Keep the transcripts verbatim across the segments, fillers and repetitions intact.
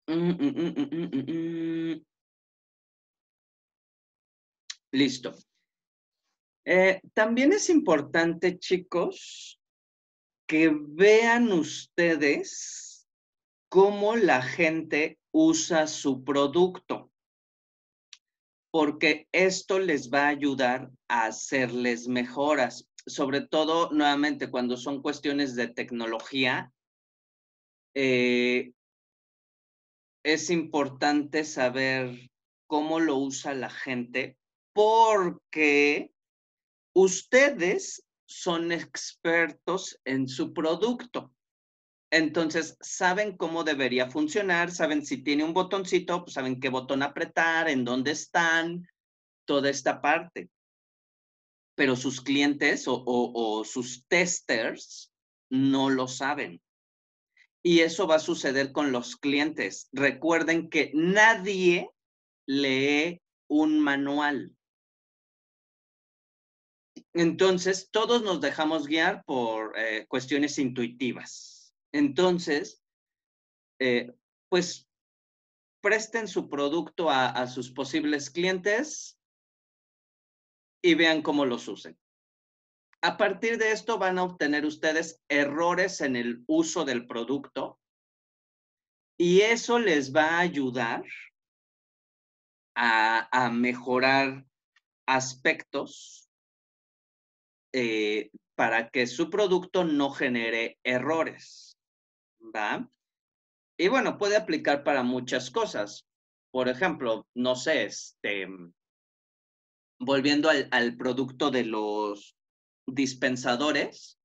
Mm, mm, mm, mm, mm, mm, mm. Listo. Eh, también es importante, chicos, que vean ustedes cómo la gente usa su producto, porque esto les va a ayudar a hacerles mejoras, sobre todo, nuevamente, cuando son cuestiones de tecnología, eh, es importante saber cómo lo usa la gente, porque ustedes son expertos en su producto. Entonces, saben cómo debería funcionar, saben si tiene un botoncito, pues saben qué botón apretar, en dónde están, toda esta parte. Pero sus clientes o, o, o sus testers no lo saben. Y eso va a suceder con los clientes. Recuerden que nadie lee un manual. Entonces, todos nos dejamos guiar por eh, cuestiones intuitivas. Entonces, eh, pues presten su producto a, a sus posibles clientes y vean cómo los usen. A partir de esto van a obtener ustedes errores en el uso del producto y eso les va a ayudar a, a mejorar aspectos eh, para que su producto no genere errores, ¿va? Y bueno, puede aplicar para muchas cosas. Por ejemplo, no sé, este, volviendo al, al producto de los dispensadores,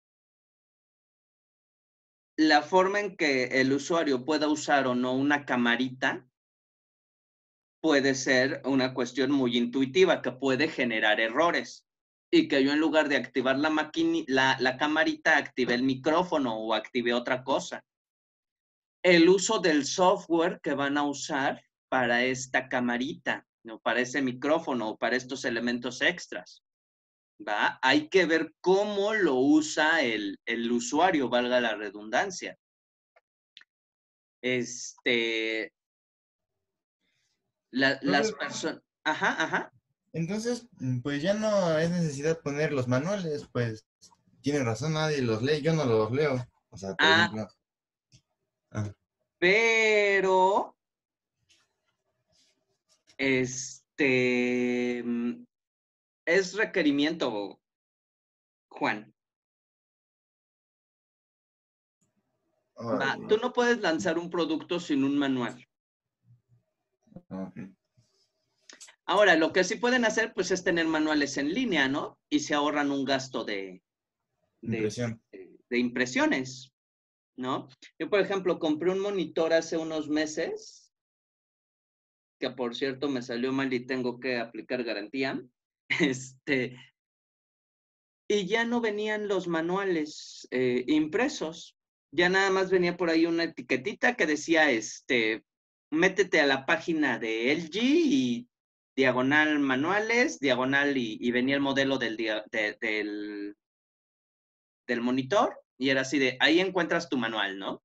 la forma en que el usuario pueda usar o no una camarita puede ser una cuestión muy intuitiva que puede generar errores. Y que yo en lugar de activar la, maquini, la, la camarita, active el micrófono o active otra cosa. El uso del software que van a usar para esta camarita, ¿no? Para ese micrófono o para estos elementos extras. ¿Va? Hay que ver cómo lo usa el, el usuario, valga la redundancia. Este, la, las Profe, personas... Ajá, ajá. entonces, mm, pues ya no es necesidad poner los manuales, pues tiene razón, nadie los lee, yo no los leo. O sea, por Ah, ejemplo, ah, pero, este, mm, es requerimiento, Juan. Va, órale, tú no puedes lanzar un producto sin un manual. ok. Ahora, lo que sí pueden hacer, pues, es tener manuales en línea, ¿no? Y se ahorran un gasto de, de, Impresión. de impresiones, ¿no? Yo, por ejemplo, compré un monitor hace unos meses, que por cierto me salió mal y tengo que aplicar garantía, este, y ya no venían los manuales eh, impresos. Ya nada más venía por ahí una etiquetita que decía, este, métete a la página de L G y diagonal manuales, diagonal y, y venía el modelo del, dia, de, del, del monitor y era así de, ahí encuentras tu manual, ¿no?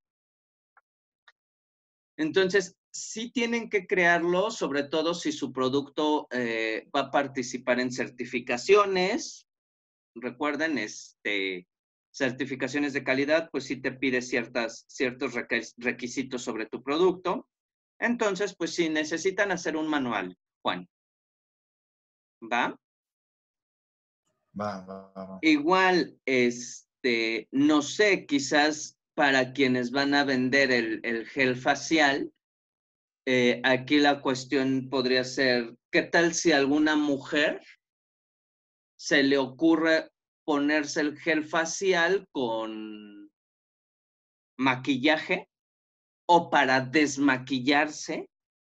Entonces, sí tienen que crearlo, sobre todo si su producto eh, va a participar en certificaciones. Recuerden, este, certificaciones de calidad, pues sí te pide ciertas, ciertos requisitos sobre tu producto. Entonces, pues sí, necesitan hacer un manual, Juan, ¿va? Va, va, va, va. Igual, este, no sé, quizás para quienes van a vender el, el gel facial, eh, aquí la cuestión podría ser, ¿qué tal si alguna mujer se le ocurre ponerse el gel facial con maquillaje o para desmaquillarse?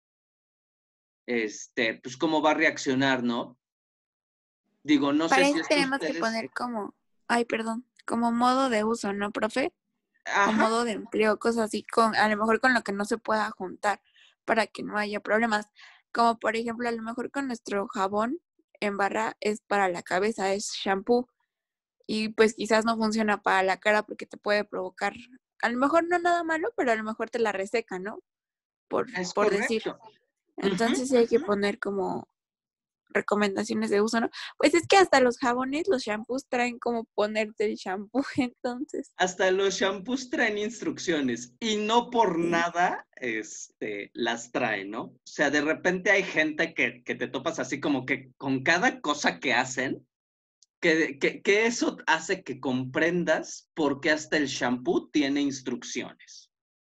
Este, pues cómo va a reaccionar, ¿no? Digo, no sé Para si eso es que tenemos que ustedes... poner como, ay, perdón, como modo de uso, ¿no, profe? O Ajá, modo de empleo, cosas así, con, a lo mejor con lo que no se pueda juntar para que no haya problemas. Como por ejemplo, a lo mejor con nuestro jabón en barra es para la cabeza, es shampoo. Y pues quizás no funciona para la cara porque te puede provocar, a lo mejor no nada malo, pero a lo mejor te la reseca, ¿no? por, Es por decir. correcto. Entonces sí Ujú, hay que ujú. poner como recomendaciones de uso, ¿no? Pues es que hasta los jabones, los shampoos traen como ponerte el shampoo, entonces. Hasta los shampoos traen instrucciones y no por Sí. nada este, las traen, ¿no? O sea, de repente hay gente que, que te topas así como que con cada cosa que hacen, que, que, que eso hace que comprendas por qué hasta el shampoo tiene instrucciones,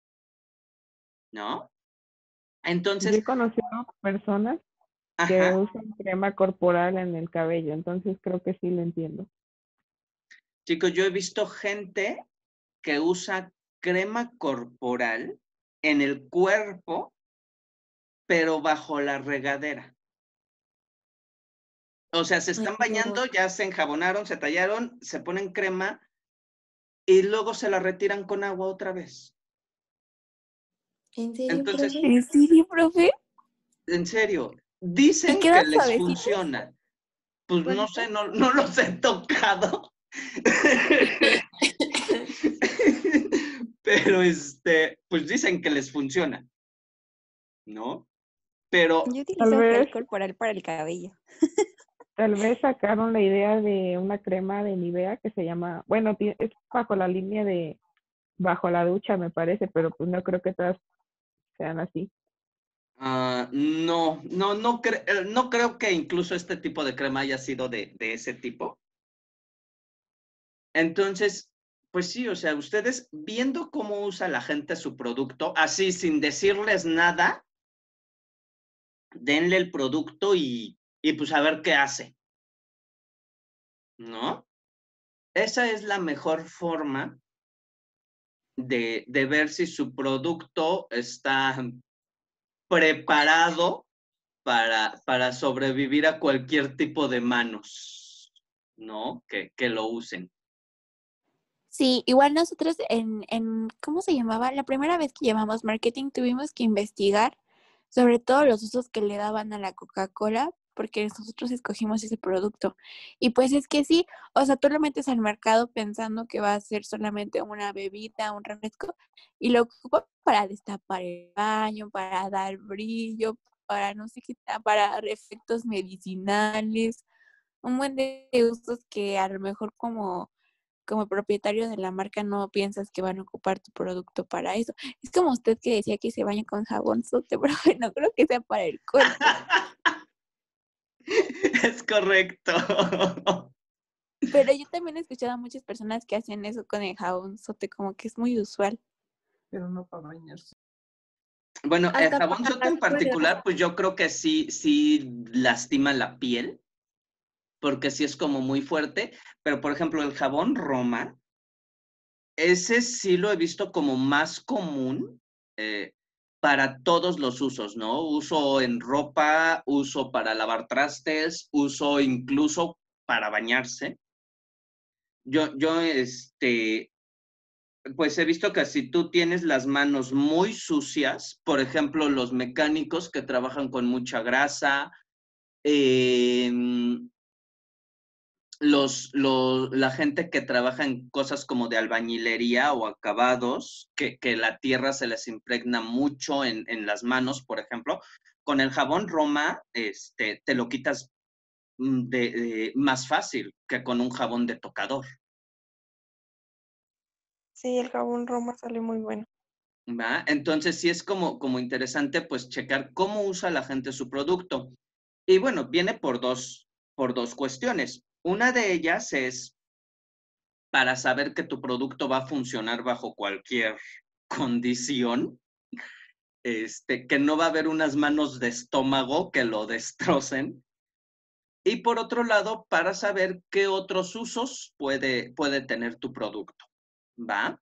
¿no? Yo Entonces, he conocido personas que ajá, usan crema corporal en el cabello, entonces creo que sí lo entiendo. chicos, yo he visto gente que usa crema corporal en el cuerpo, pero bajo la regadera. O sea, se Ay, están no. bañando, ya se enjabonaron, se tallaron, se ponen crema y luego se la retiran con agua otra vez. ¿En serio, Entonces, profe? ¿En serio, profe? en serio, ¿Y dicen que quedan les suavecitos? funciona. Pues no ¿Bonitos? sé, no, no los he tocado. Pero este, pues dicen que les funciona, ¿no? Pero Yo Tal utilizo vez, gel corporal para el cabello. tal vez sacaron la idea de una crema de Nivea que se llama, bueno, ti- es bajo la línea de bajo la ducha, me parece, pero pues no creo que todas sean así. ah, no, no, no, cre- eh, no creo que incluso este tipo de crema haya sido de, de ese tipo. Entonces, pues sí, o sea, ustedes viendo cómo usa la gente su producto, así sin decirles nada, denle el producto y, y pues a ver qué hace, ¿no? Esa es la mejor forma de, de ver si su producto está preparado para, para sobrevivir a cualquier tipo de manos, ¿no? Que, que lo usen. Sí, igual nosotros en, en, ¿cómo se llamaba? La primera vez que llevamos marketing tuvimos que investigar sobre todo los usos que le daban a la Coca-Cola, porque nosotros escogimos ese producto. Y pues es que sí, o sea, tú lo metes al mercado pensando que va a ser solamente una bebida, un refresco, y lo ocupa para destapar el baño, para dar brillo, para no sé qué, para efectos medicinales, un buen de usos que a lo mejor como como propietario de la marca no piensas que van a ocupar tu producto para eso. Es como usted que decía que se baña con jabón sote, pero no creo que sea para el cuerpo. Es correcto. Pero yo también he escuchado a muchas personas que hacen eso con el jabón sote, como que es muy usual. Pero no para bañarse. Bueno, el Hasta jabón para sote las en muelas. particular, pues yo creo que sí, sí lastima la piel, porque sí es como muy fuerte, pero por ejemplo, el jabón Roma, ese sí lo he visto como más común eh, para todos los usos, ¿no? Uso en ropa, uso para lavar trastes, uso incluso para bañarse. Yo, yo, este, pues he visto que si tú tienes las manos muy sucias, por ejemplo, los mecánicos que trabajan con mucha grasa, eh, los, los, la gente que trabaja en cosas como de albañilería o acabados, que, que la tierra se les impregna mucho en, en las manos, por ejemplo, con el jabón Roma este, te lo quitas de, de, más fácil que con un jabón de tocador. Sí, el jabón Roma sale muy bueno. ¿Va? Entonces sí es como, como interesante pues checar cómo usa la gente su producto. Y bueno, viene por dos, por dos cuestiones. Una de ellas es para saber que tu producto va a funcionar bajo cualquier condición, este, que no va a haber unas manos de estómago que lo destrocen. Y por otro lado, para saber qué otros usos puede, puede tener tu producto. ¿Va?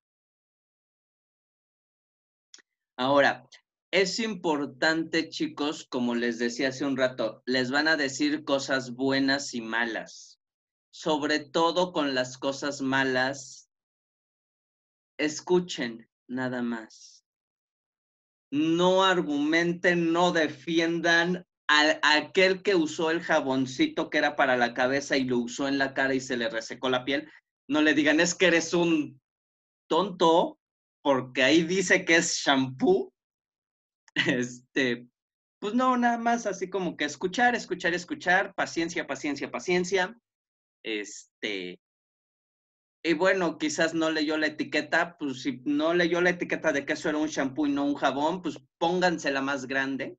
Ahora, es importante, chicos, como les decía hace un rato, les van a decir cosas buenas y malas. Sobre todo con las cosas malas, escuchen nada más. No argumenten, no defiendan a, a aquel que usó el jaboncito que era para la cabeza y lo usó en la cara y se le resecó la piel. No le digan, es que eres un tonto, porque ahí dice que es shampoo. Este, pues no, nada más así como que escuchar, escuchar, escuchar, paciencia, paciencia, paciencia. Este, y bueno, quizás no leyó la etiqueta, pues si no leyó la etiqueta de que eso era un shampoo y no un jabón, pues póngansela más grande.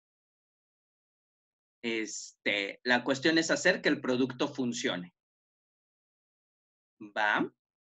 Este, la cuestión es hacer que el producto funcione. ¿Va?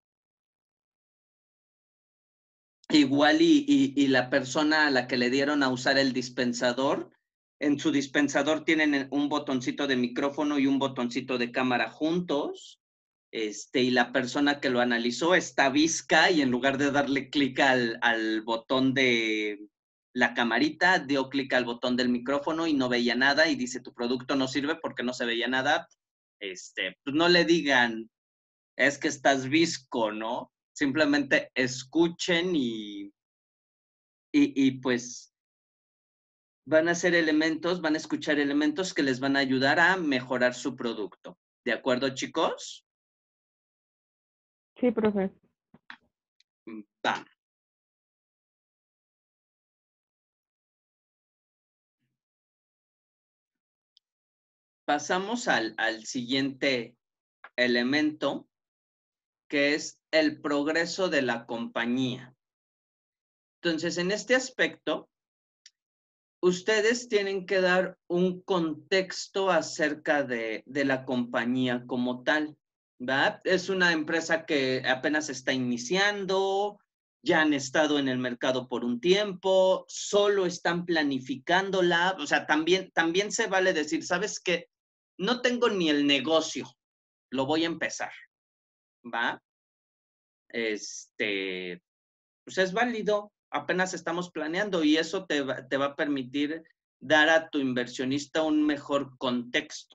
Igual y, y, y la persona a la que le dieron a usar el dispensador, en su dispensador tienen un botoncito de micrófono y un botoncito de cámara juntos. Este, y la persona que lo analizó está visca y en lugar de darle clic al, al botón de la camarita, dio clic al botón del micrófono y no veía nada y dice, tu producto no sirve porque no se veía nada. Este, pues no le digan, es que estás visco, ¿no? Simplemente escuchen y, y, y pues van a ser elementos, van a escuchar elementos que les van a ayudar a mejorar su producto. ¿De acuerdo, chicos? Sí, profe. Va. Pasamos al, al siguiente elemento, que es el progreso de la compañía. Entonces, en este aspecto, ustedes tienen que dar un contexto acerca de, de la compañía como tal, ¿verdad? Es una empresa que apenas está iniciando, ya han estado en el mercado por un tiempo, solo están planificándola, o sea, también, también se vale decir, ¿sabes qué? No tengo ni el negocio, lo voy a empezar, ¿va? Este, pues es válido, apenas estamos planeando y eso te va, te va a permitir dar a tu inversionista un mejor contexto.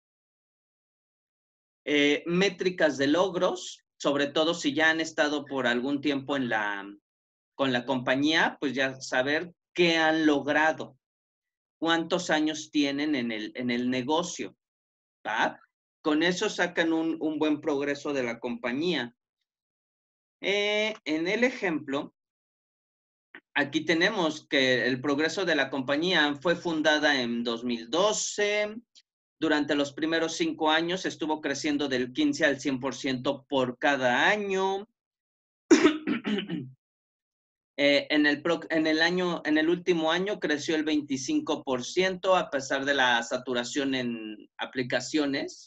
Eh, métricas de logros, sobre todo si ya han estado por algún tiempo en la, con la compañía, pues ya saber qué han logrado, cuántos años tienen en el, en el negocio, ¿va? Con eso sacan un, un buen progreso de la compañía. Eh, en el ejemplo, aquí tenemos que el progreso de la compañía fue fundada en dos mil doce. Durante los primeros cinco años estuvo creciendo del quince al cien por ciento por cada año. eh, en, el pro, en, el año, en el último año creció el veinticinco por ciento a pesar de la saturación en aplicaciones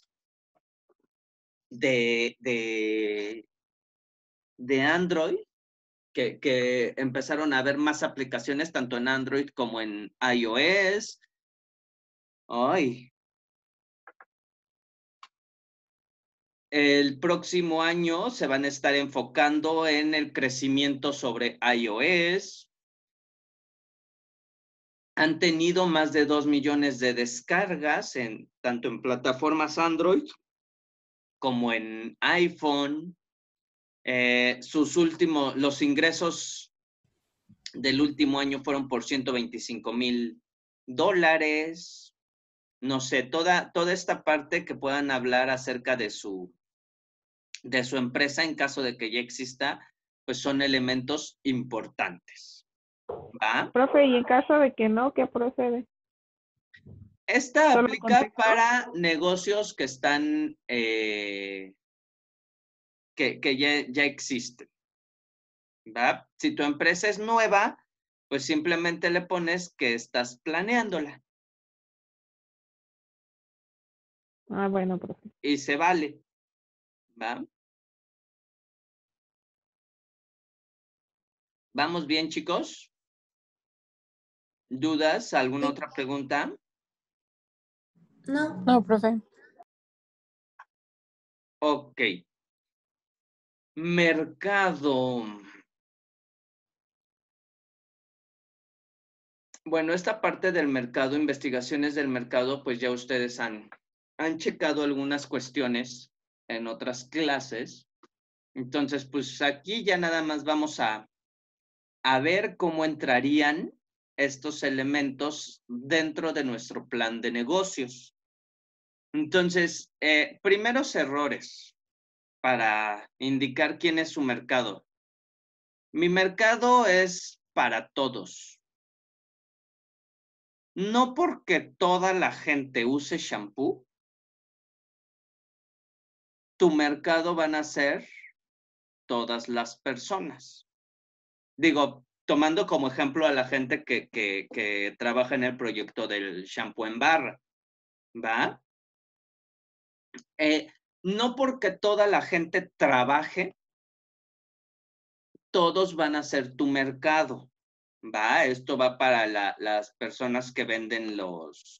de, de, de Android. Que, que empezaron a haber más aplicaciones tanto en Android como en iOS. Ay. El próximo año se van a estar enfocando en el crecimiento sobre iOS. Han tenido más de dos millones de descargas en, tanto en plataformas Android como en iPhone. Eh, sus últimos, los ingresos del último año fueron por ciento veinticinco mil dólares. No sé, toda, toda esta parte que puedan hablar acerca de su, de su empresa en caso de que ya exista, pues son elementos importantes. ¿Va? Profe, y en caso de que no, ¿qué procede? Esta ¿Solo aplica contexto? para negocios que están, eh, que, que ya, ya existen. ¿Va? Si tu empresa es nueva, pues simplemente le pones que estás planeándola. Ah, bueno, profe. Y se vale. ¿Va? ¿Vamos bien, chicos? ¿Dudas? ¿Alguna Sí. otra pregunta? No. No, profe. Ok. Mercado. Bueno, esta parte del mercado, investigaciones del mercado, pues ya ustedes han, han checado algunas cuestiones en otras clases. Entonces, pues aquí ya nada más vamos a, a ver cómo entrarían estos elementos dentro de nuestro plan de negocios. Entonces, eh, primeros errores para indicar quién es su mercado. Mi mercado es para todos. no porque toda la gente use shampoo, tu mercado van a ser todas las personas. Digo, tomando como ejemplo a la gente que, que, que trabaja en el proyecto del shampoo en barra, ¿va? Eh, no porque toda la gente trabaje, todos van a ser tu mercado, ¿va? Esto va para la, las personas que venden los,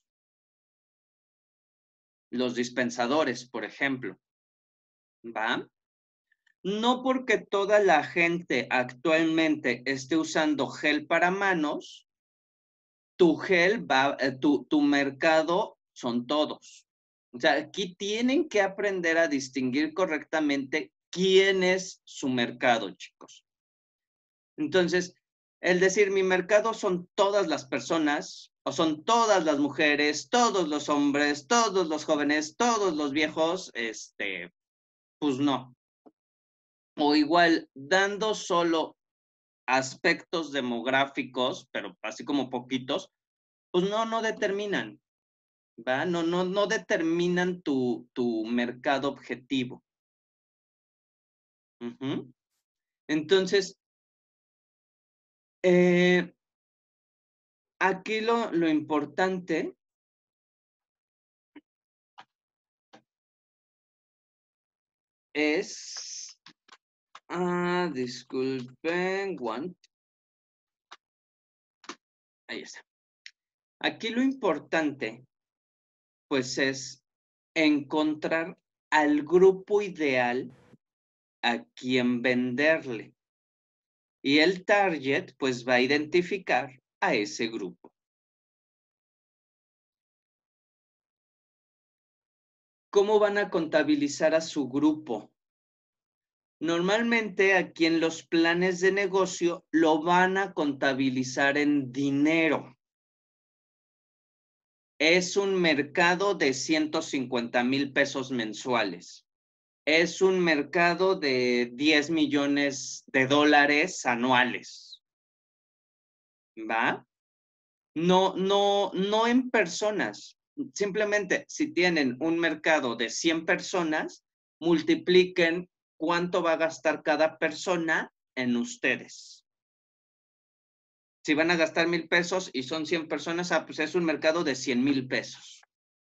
los dispensadores, por ejemplo, ¿va? No porque toda la gente actualmente esté usando gel para manos, tu gel va, eh, tu, tu mercado son todos. O sea, aquí tienen que aprender a distinguir correctamente quién es su mercado, chicos. Entonces, el decir mi mercado son todas las personas, o son todas las mujeres, todos los hombres, todos los jóvenes, todos los viejos, este, pues no. O igual, dando solo aspectos demográficos, pero así como poquitos, pues no, no determinan, ¿va? No, no, no determinan tu, tu mercado objetivo. Uh-huh. Entonces, eh, aquí lo, lo importante es, ah, disculpen, one, ahí está. Aquí lo importante, pues, es encontrar al grupo ideal a quien venderle. Y el target, pues, va a identificar a ese grupo. ¿Cómo van a contabilizar a su grupo? Normalmente aquí en los planes de negocio lo van a contabilizar en dinero. Es un mercado de ciento cincuenta mil pesos mensuales. Es un mercado de diez millones de dólares anuales. ¿Va? No, no, no en personas. Simplemente si tienen un mercado de cien personas, multipliquen cuánto va a gastar cada persona en ustedes. Si van a gastar mil pesos y son cien personas, ah, pues es un mercado de cien mil pesos.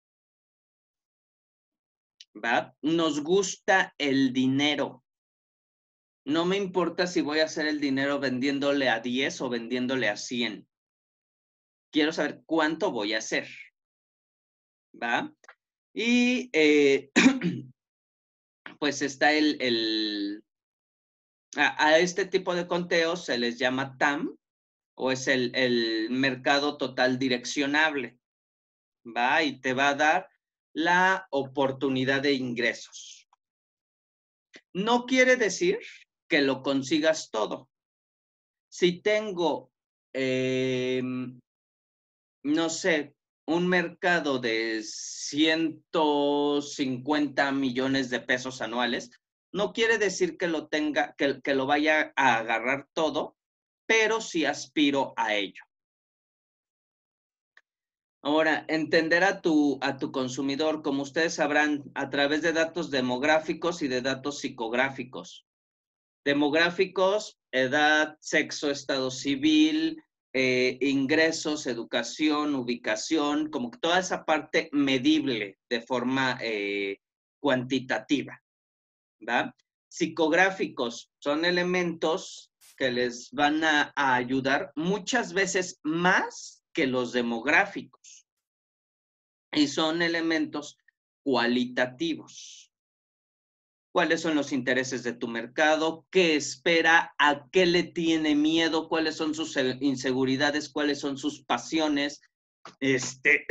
¿Va? Nos gusta el dinero. No me importa si voy a hacer el dinero vendiéndole a diez o vendiéndole a cien. Quiero saber cuánto voy a hacer. ¿Va? Y eh, pues está el, el a, a este tipo de conteos se les llama T A M o es el, el mercado total direccionable, ¿va? Y te va a dar la oportunidad de ingresos. No quiere decir que lo consigas todo. Si tengo, eh, no sé, un mercado de ciento cincuenta millones de pesos anuales, no quiere decir que lo tenga, que, que lo vaya a agarrar todo, pero sí aspiro a ello. Ahora, entender a tu, a tu consumidor, como ustedes sabrán, a través de datos demográficos y de datos psicográficos. Demográficos, edad, sexo, estado civil, eh, ingresos, educación, ubicación, como que toda esa parte medible de forma eh, cuantitativa, ¿va? Psicográficos son elementos que les van a, a ayudar muchas veces más que los demográficos. Y son elementos cualitativos. ¿Cuáles son los intereses de tu mercado? ¿Qué espera? ¿A qué le tiene miedo? ¿Cuáles son sus inseguridades? ¿Cuáles son sus pasiones? Este...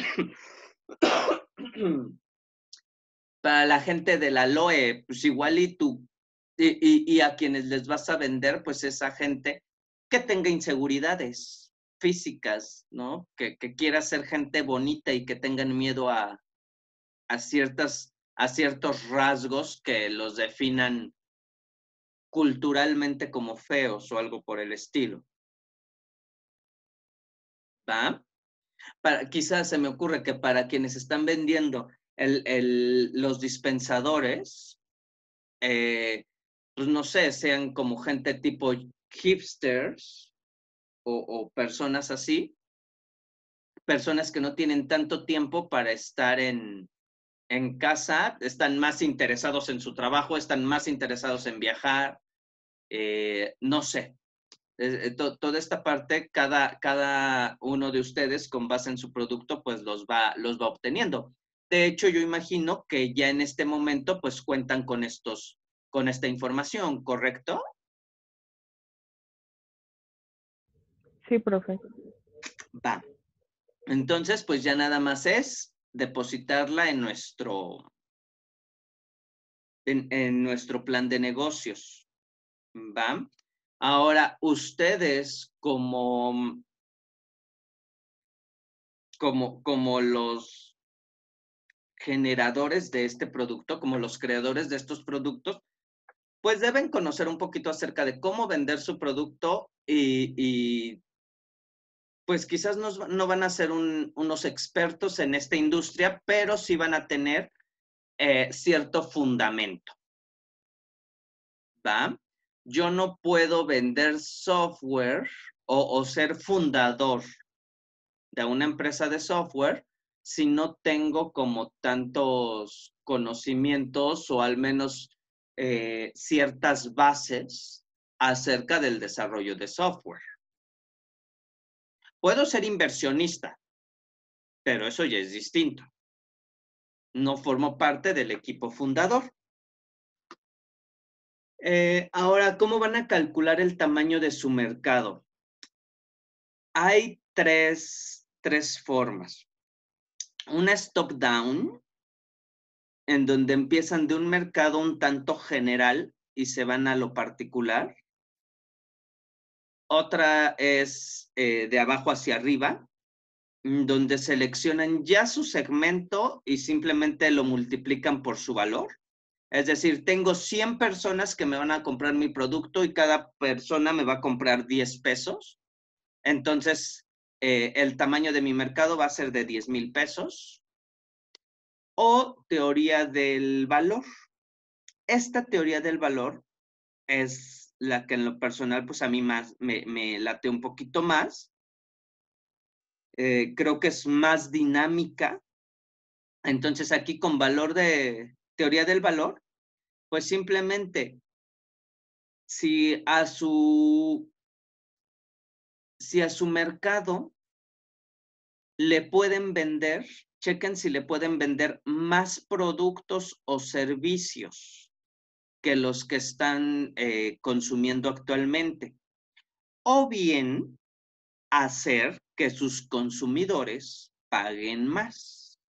Para la gente de la L O E, pues igual y tú, y, y, y a quienes les vas a vender, pues esa gente que tenga inseguridades físicas, ¿no? Que, que quiera ser gente bonita y que tengan miedo a, a, ciertas, a ciertos rasgos que los definan culturalmente como feos o algo por el estilo. ¿Va? para, quizás se me ocurre que para quienes están vendiendo el, el, los dispensadores, eh, pues no sé, sean como gente tipo hipsters o, o personas así, personas que no tienen tanto tiempo para estar en, en casa, están más interesados en su trabajo, están más interesados en viajar, eh, no sé. Eh, to, toda esta parte, cada, cada uno de ustedes, con base en su producto, pues los va, los va obteniendo. De hecho, yo imagino que ya en este momento, pues cuentan con estos, con esta información, ¿correcto? Sí, profe. Va. Entonces, pues ya nada más es depositarla en nuestro, en, en nuestro plan de negocios. ¿Va? Ahora, ustedes como, como, como los generadores de este producto, como los creadores de estos productos, pues deben conocer un poquito acerca de cómo vender su producto y, y pues quizás no, no van a ser un, unos expertos en esta industria, pero sí van a tener eh, cierto fundamento. ¿Va? Yo no puedo vender software o, o ser fundador de una empresa de software si no tengo como tantos conocimientos o al menos eh, ciertas bases acerca del desarrollo de software. Puedo ser inversionista, pero eso ya es distinto. No formo parte del equipo fundador. Eh, ahora, ¿cómo van a calcular el tamaño de su mercado? Hay tres, tres formas. Una es top-down, en donde empiezan de un mercado un tanto general y se van a lo particular. Otra es eh, de abajo hacia arriba, donde seleccionan ya su segmento y simplemente lo multiplican por su valor. Es decir, tengo cien personas que me van a comprar mi producto y cada persona me va a comprar diez pesos. Entonces, eh, el tamaño de mi mercado va a ser de diez mil pesos. O teoría del valor. Esta teoría del valor es la que en lo personal, pues a mí más me, me late un poquito más. Eh, creo que es más dinámica. Entonces, aquí con valor de teoría del valor, pues simplemente, si a su, si a su mercado le pueden vender, chequen si le pueden vender más productos o servicios que los que están eh, consumiendo actualmente. O bien, hacer que sus consumidores paguen más.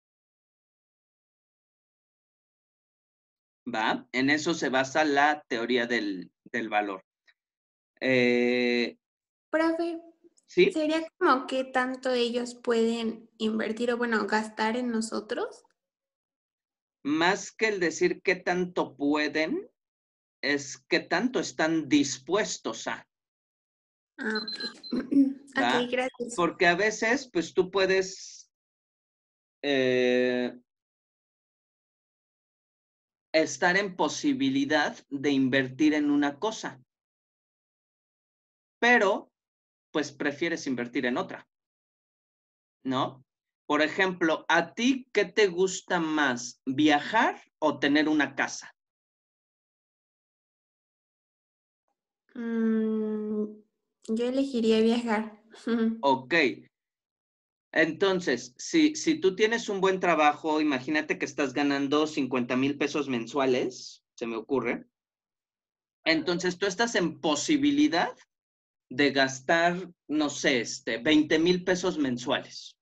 ¿Va? En eso se basa la teoría del, del valor. Eh, Profe, ¿Sí? ¿sería como qué tanto ellos pueden invertir o, bueno, gastar en nosotros? Más que el decir qué tanto pueden, es qué tanto están dispuestos a. Ah, ok. ¿Va? Ok, gracias. Porque a veces, pues tú puedes eh, estar en posibilidad de invertir en una cosa, pero pues prefieres invertir en otra, ¿no? Por ejemplo, ¿a ti qué te gusta más, viajar o tener una casa? Mm, yo elegiría viajar. Ok. Entonces, si, si tú tienes un buen trabajo, imagínate que estás ganando cincuenta mil pesos mensuales, se me ocurre. Entonces, tú estás en posibilidad de gastar, no sé, este, veinte mil pesos mensuales.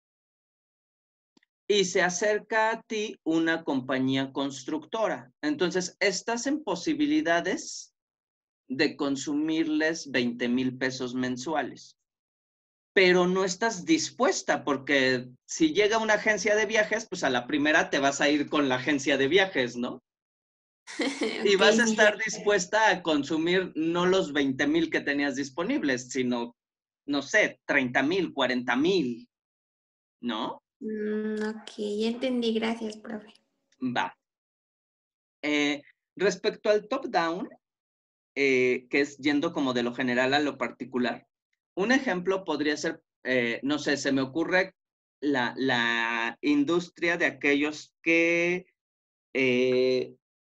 Y se acerca a ti una compañía constructora. Entonces, estás en posibilidades de consumirles veinte mil pesos mensuales. Pero no estás dispuesta, porque si llega una agencia de viajes, pues a la primera te vas a ir con la agencia de viajes, ¿no? Y Ok, vas a sí, estar ya. dispuesta a consumir no los veinte mil que tenías disponibles, sino, no sé, treinta mil, cuarenta mil. ¿no? Mm, ok, ya entendí. Gracias, profe. Va. Eh, respecto al top-down, eh, que es yendo como de lo general a lo particular, un ejemplo podría ser, eh, no sé, se me ocurre la, la industria de aquellos que, eh,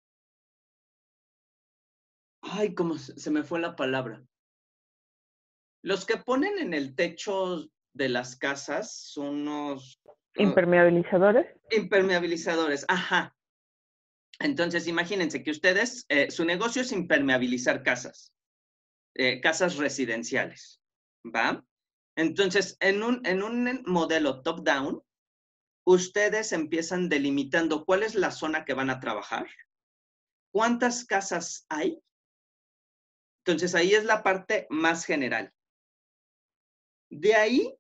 ay, ¿cómo se, se me fue la palabra? Los que ponen en el techo de las casas son unos uh, Impermeabilizadores. impermeabilizadores, ajá. Entonces, imagínense que ustedes, eh, su negocio es impermeabilizar casas, eh, casas residenciales, ¿va? Entonces, en un, en un modelo top-down, ustedes empiezan delimitando cuál es la zona que van a trabajar, cuántas casas hay. Entonces, ahí es la parte más general. De ahí,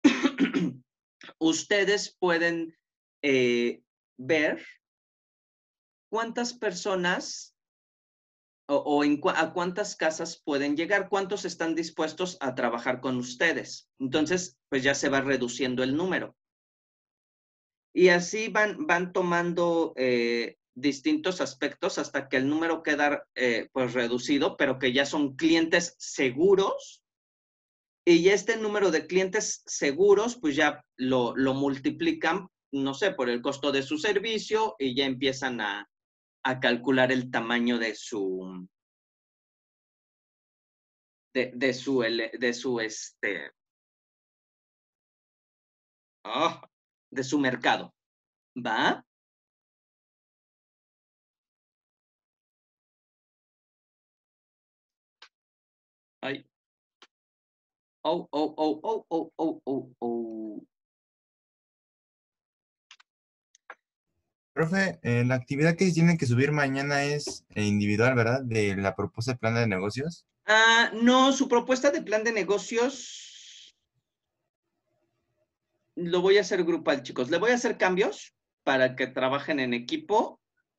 ustedes pueden eh, ver cuántas personas o, o en cu a cuántas casas pueden llegar, cuántos están dispuestos a trabajar con ustedes. Entonces, pues ya se va reduciendo el número. Y así van, van tomando eh, distintos aspectos hasta que el número queda eh, pues reducido, pero que ya son clientes seguros. Y este número de clientes seguros, pues ya lo, lo multiplican, no sé, por el costo de su servicio y ya empiezan a, a calcular el tamaño de su, de, de su, de su, este, oh, de su mercado, ¿va? Ay. Oh, oh, oh, oh, oh, oh, oh, oh. Profe, eh, la actividad que tienen que subir mañana es eh, individual, ¿verdad? De la propuesta de plan de negocios. Ah, no, su propuesta de plan de negocios lo voy a hacer grupal, chicos. Le voy a hacer cambios para que trabajen en equipo.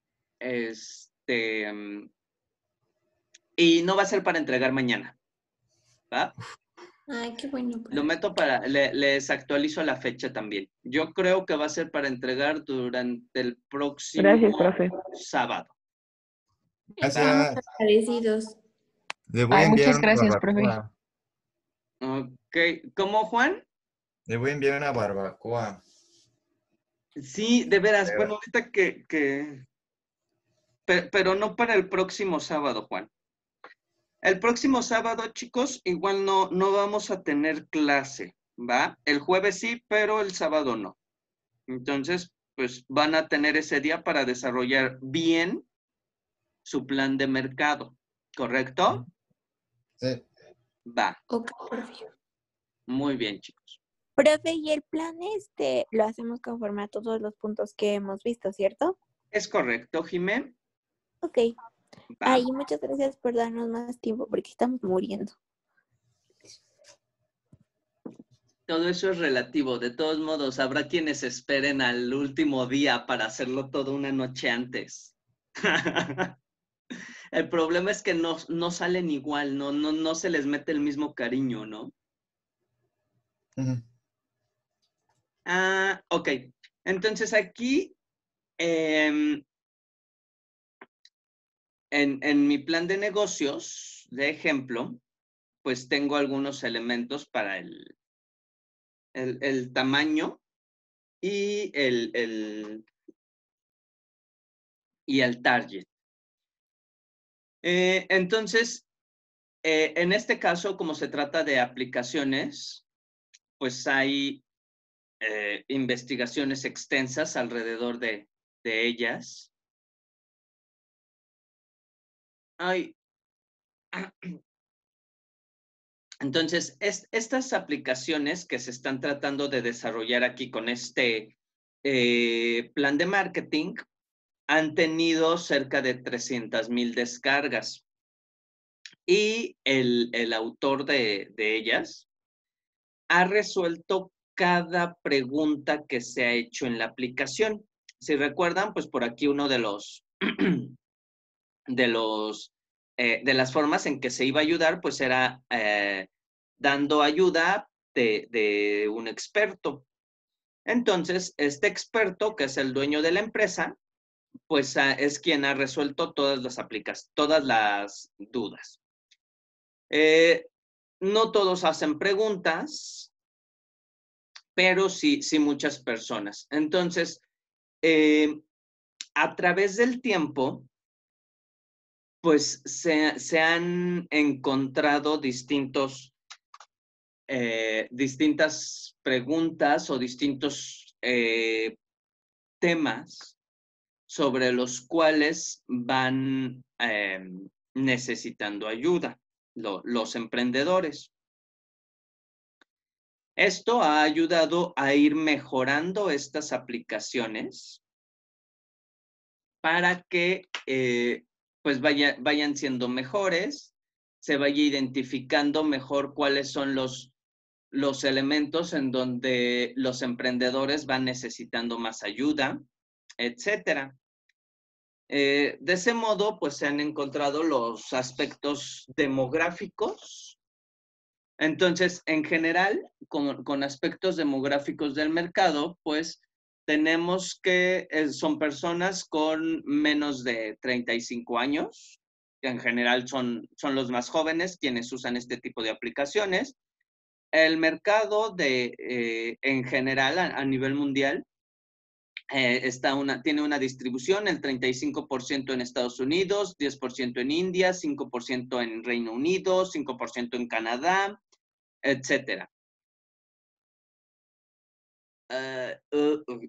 Este, um, y no va a ser para entregar mañana, ¿va? Ay, qué bueno, profe. Lo meto para, le, les actualizo la fecha también. Yo creo que va a ser para entregar durante el próximo Gracias, profe. sábado. Estamos Gracias. agradecidos. Le voy a Ay, enviar muchas una gracias, profe. barbacoa. Ok, ¿cómo, Juan? Le voy a enviar una barbacoa. Sí, de veras. Pero- Bueno, ahorita que, que... Pero, pero no para el próximo sábado, Juan. El próximo sábado, chicos, igual no, no vamos a tener clase, ¿va? El jueves sí, pero el sábado no. Entonces, pues van a tener ese día para desarrollar bien su plan de mercado, ¿correcto? Sí. Va, Ok, profe. muy bien, chicos. Profe, y el plan este lo hacemos conforme a todos los puntos que hemos visto, ¿cierto? Es correcto, Jimé. Ok. Va. Ay, muchas gracias por darnos más tiempo porque estamos muriendo. Todo eso es relativo. De todos modos, habrá quienes esperen al último día para hacerlo todo una noche antes. El problema es que no, no salen igual, no, no, no se les mete el mismo cariño, ¿no? Ujú. Ah, ok. Entonces aquí, eh, en, en mi plan de negocios, de ejemplo, pues tengo algunos elementos para el, el, el tamaño y el, el, y el target. Eh, entonces, eh, en este caso, como se trata de aplicaciones, pues hay eh, investigaciones extensas alrededor de, de ellas. Ay. Entonces, es, estas aplicaciones que se están tratando de desarrollar aquí con este eh, plan de marketing han tenido cerca de trescientas mil descargas. Y el, el autor de, de ellas ha resuelto cada pregunta que se ha hecho en la aplicación. Si recuerdan, pues por aquí uno de los, de los, eh, de las formas en que se iba a ayudar, pues era eh, dando ayuda de, de un experto. Entonces, este experto, que es el dueño de la empresa, pues ah, es quien ha resuelto todas las aplicas, todas las dudas. Eh, no todos hacen preguntas, pero sí, sí muchas personas. Entonces, eh, a través del tiempo, pues se, se han encontrado distintos, eh, distintas preguntas o distintos eh, temas sobre los cuales van eh, necesitando ayuda lo, los emprendedores. Esto ha ayudado a ir mejorando estas aplicaciones para que eh, pues vaya, vayan siendo mejores, se vaya identificando mejor cuáles son los, los elementos en donde los emprendedores van necesitando más ayuda, etcétera. Eh, de ese modo, pues se han encontrado los aspectos demográficos. Entonces, en general, con, con aspectos demográficos del mercado, pues tenemos que eh, son personas con menos de treinta y cinco años, que en general son, son los más jóvenes quienes usan este tipo de aplicaciones. El mercado de, eh, en general, a, a nivel mundial, eh, está una, tiene una distribución, el treinta y cinco por ciento en Estados Unidos, diez por ciento en India, cinco por ciento en Reino Unido, cinco por ciento en Canadá, etcétera. Uh, uh, uh.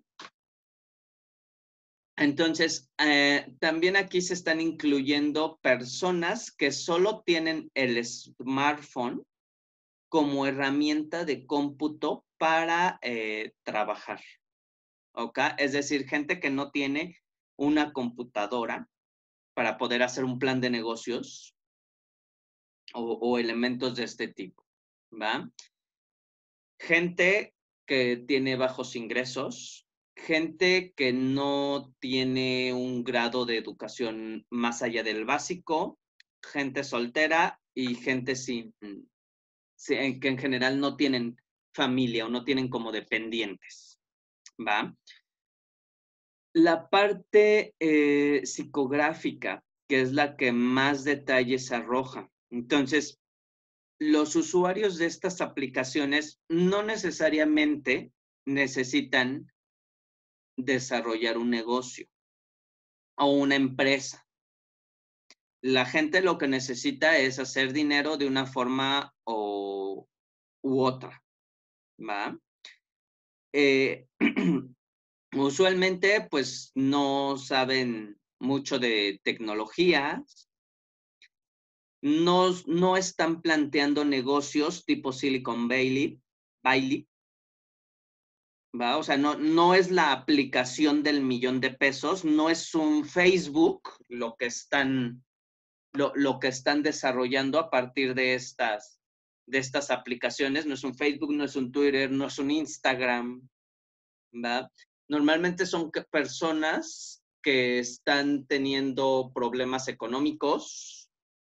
Entonces, eh, también aquí se están incluyendo personas que solo tienen el smartphone como herramienta de cómputo para eh, trabajar. ¿Ok? Es decir, gente que no tiene una computadora para poder hacer un plan de negocios o, o elementos de este tipo, ¿va? Gente que tiene bajos ingresos, gente que no tiene un grado de educación más allá del básico, gente soltera y gente sin, sin que en general no tienen familia o no tienen como dependientes, ¿va? La parte eh, psicográfica, que es la que más detalles arroja. Entonces, los usuarios de estas aplicaciones no necesariamente necesitan desarrollar un negocio o una empresa. La gente lo que necesita es hacer dinero de una forma o, u otra, ¿va? Eh, usualmente, pues, no saben mucho de tecnologías, no, no están planteando negocios tipo Silicon Valley, Valley, ¿va? O sea, no, no es la aplicación del millón de pesos, no es un Facebook lo que están, lo, lo que están desarrollando a partir de estas, de estas aplicaciones. No es un Facebook, no es un Twitter, no es un Instagram, ¿va? Normalmente son personas que están teniendo problemas económicos,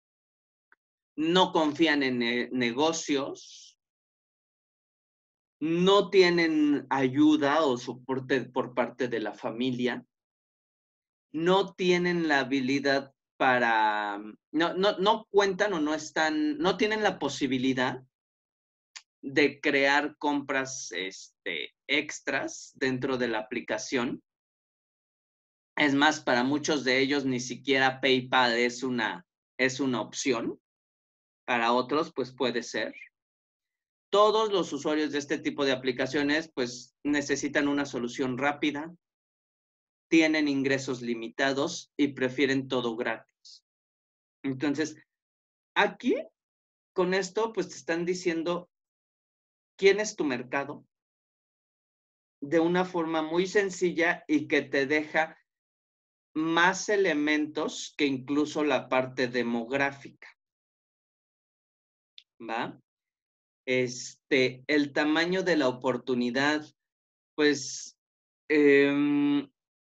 no confían en ne- negocios, no tienen ayuda o soporte por parte de la familia, no tienen la habilidad para, no, no, no cuentan o no están, no tienen la posibilidad de crear compras este, extras dentro de la aplicación. Es más, para muchos de ellos ni siquiera PayPal es una, es una opción. Para otros, pues puede ser. Todos los usuarios de este tipo de aplicaciones, pues necesitan una solución rápida, tienen ingresos limitados y prefieren todo gratis. Entonces, aquí, con esto, pues te están diciendo quién es tu mercado de una forma muy sencilla y que te deja más elementos que incluso la parte demográfica, ¿va? Este, el tamaño de la oportunidad, pues, eh,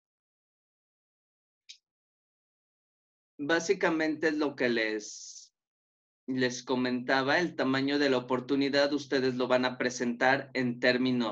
básicamente es lo que les, les comentaba, el tamaño de la oportunidad ustedes lo van a presentar en términos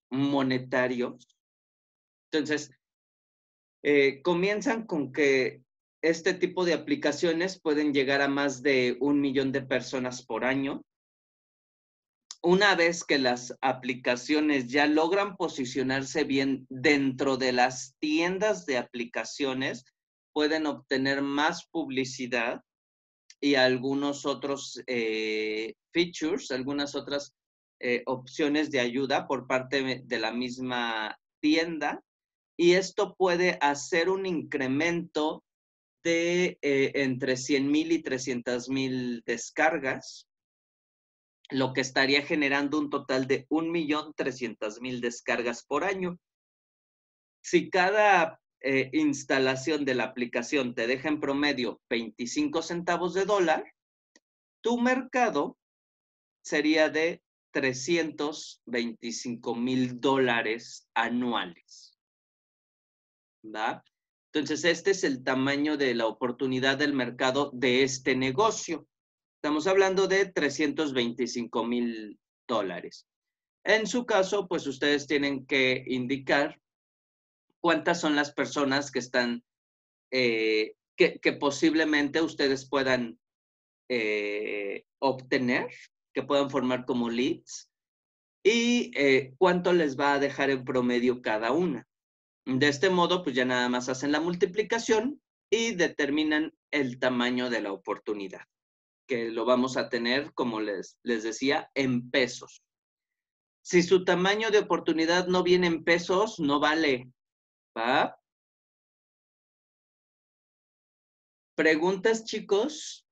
monetarios. Entonces, eh, comienzan con que este tipo de aplicaciones pueden llegar a más de un millón de personas por año. Una vez que las aplicaciones ya logran posicionarse bien dentro de las tiendas de aplicaciones, pueden obtener más publicidad y algunos otros eh, features, algunas otras eh, opciones de ayuda por parte de la misma tienda. Y esto puede hacer un incremento de eh, entre cien mil y trescientas mil descargas, lo que estaría generando un total de un millón trescientas mil descargas por año. Si cada eh, instalación de la aplicación te deja en promedio veinticinco centavos de dólar, tu mercado sería de trescientos veinticinco mil dólares anuales. ¿Va? Entonces, este es el tamaño de la oportunidad del mercado de este negocio. Estamos hablando de trescientos veinticinco mil dólares. En su caso, pues ustedes tienen que indicar cuántas son las personas que están, eh, que, que posiblemente ustedes puedan eh, obtener, que puedan formar como leads, y eh, cuánto les va a dejar en promedio cada una. De este modo, pues ya nada más hacen la multiplicación y determinan el tamaño de la oportunidad, que lo vamos a tener, como les, les decía, en pesos. Si su tamaño de oportunidad no viene en pesos, no vale, ¿va? ¿Preguntas, chicos?